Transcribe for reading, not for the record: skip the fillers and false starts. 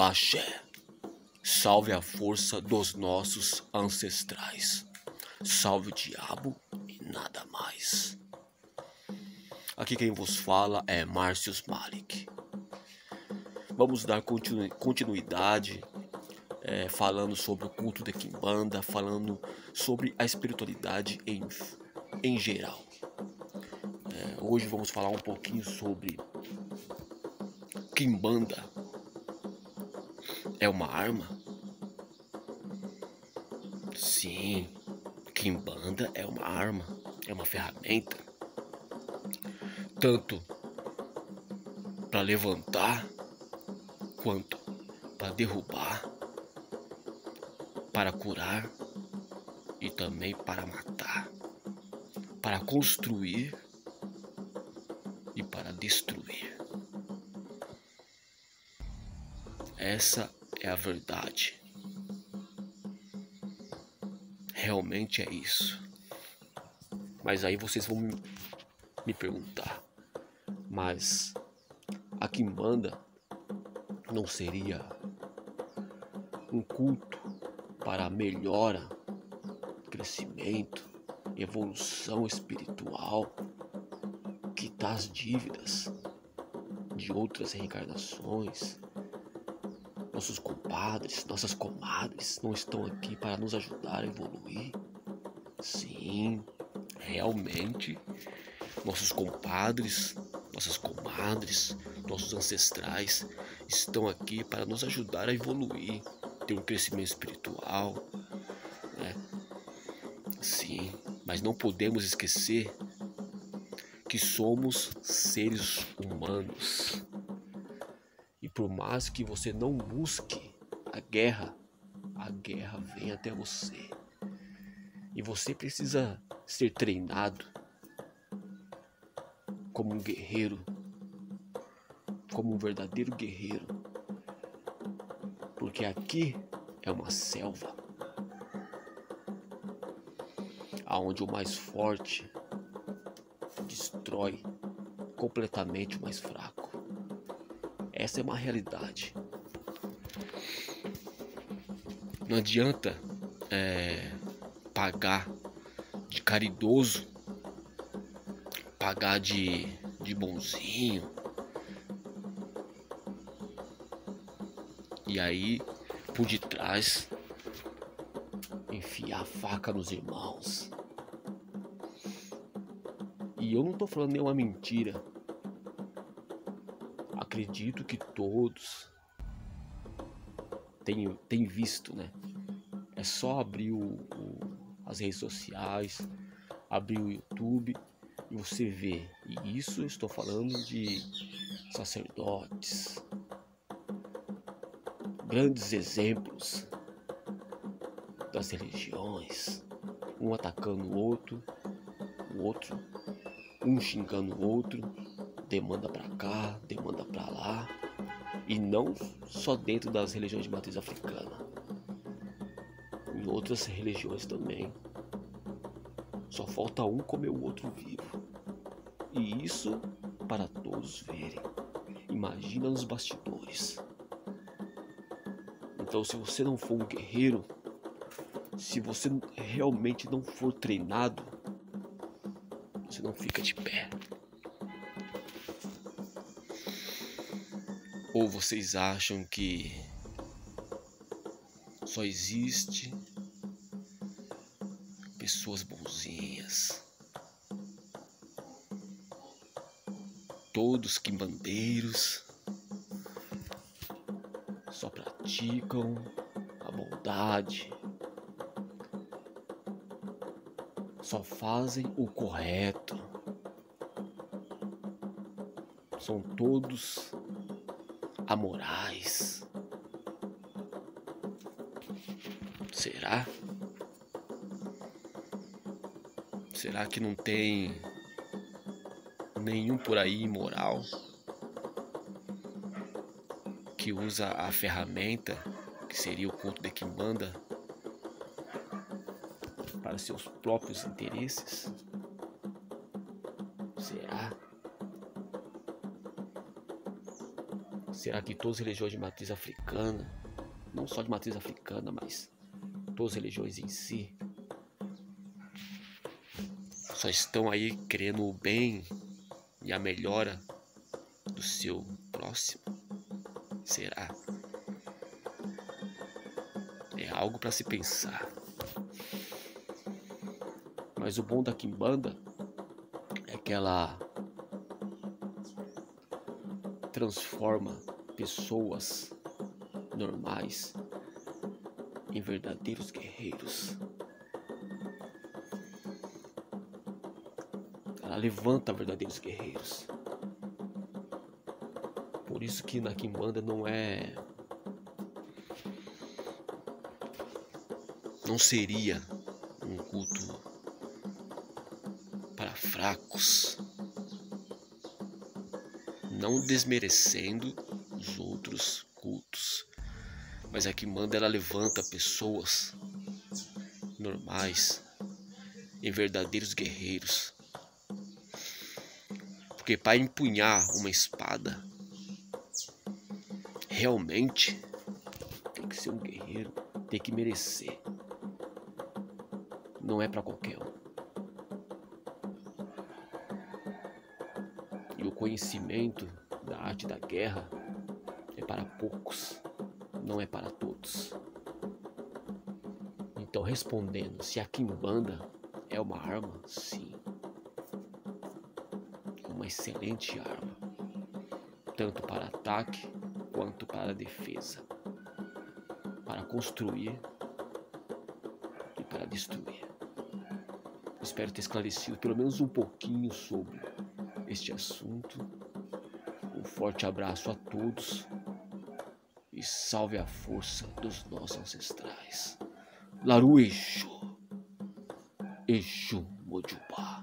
o axé. Salve a força dos nossos ancestrais. Salve o diabo e nada mais. Aqui quem vos fala é Márcio Malik. Vamos dar continuidade falando sobre o culto de Quimbanda, falando sobre a espiritualidade em geral. Hoje vamos falar um pouquinho sobre Quimbanda. É uma arma? Sim, Quimbanda é uma arma, é uma ferramenta, tanto para levantar quanto para derrubar, para curar e também para matar, para construir e para destruir. Essa é a verdade. Realmente é isso. Mas aí vocês vão me perguntar, mas a Quimbanda não seria um culto para melhora, crescimento, evolução espiritual, quitar as dívidas de outras reencarnações? Nossos compadres, nossas comadres não estão aqui para nos ajudar a evoluir? Sim, realmente, nossos compadres, nossas comadres, nossos ancestrais estão aqui para nos ajudar a evoluir, ter um crescimento espiritual, né? Sim, mas não podemos esquecer que somos seres humanos. E por mais que você não busque a guerra vem até você. E você precisa ser treinado como um guerreiro, como um verdadeiro guerreiro. Porque aqui é uma selva, aonde o mais forte destrói completamente o mais fraco. Essa é uma realidade. Não adianta pagar de caridoso, pagar de bonzinho, e aí por detrás enfiar a faca nos irmãos. E eu não tô falando nenhuma mentira. Acredito que todos têm visto, né? É só abrir as redes sociais, abrir o YouTube e você vê. E isso eu estou falando de sacerdotes, grandes exemplos das religiões, um atacando o outro, um xingando o outro, demanda pra cá, demanda pra lá, e não só dentro das religiões de matriz africana, em outras religiões também. Só falta um comer o outro vivo, e isso para todos verem. Imagina nos bastidores. Então, se você não for um guerreiro, se você realmente não for treinado, você não fica de pé. Ou vocês acham que só existe pessoas bonzinhas, todos quimbandeiros só praticam a bondade, só fazem o correto, são todos amorais? Será? Será que não tem nenhum por aí imoral que usa a ferramenta, que seria o culto de Quimbanda, para seus próprios interesses? Será? Será que todas as religiões de matriz africana, não só de matriz africana, mas todas as religiões em si, só estão aí querendo o bem e a melhora do seu próximo? Será? É algo para se pensar. Mas o bom da Quimbanda é que ela transforma pessoas normais em verdadeiros guerreiros. Ela levanta verdadeiros guerreiros. Por isso que na Quimbanda não seria um culto para fracos, não desmerecendo os outros cultos, mas a Quimbanda ela levanta pessoas normais em verdadeiros guerreiros. Porque para empunhar uma espada, realmente tem que ser um guerreiro, tem que merecer. Não é para qualquer um. E o conhecimento da arte da guerra é para poucos, não é para todos. Então, respondendo, se a Quimbanda é uma arma, sim. É uma excelente arma, tanto para ataque quanto para defesa, para construir e para destruir. Espero ter esclarecido pelo menos um pouquinho sobre este assunto. Um forte abraço a todos e salve a força dos nossos ancestrais. Laru Exu, Exu Mojubá.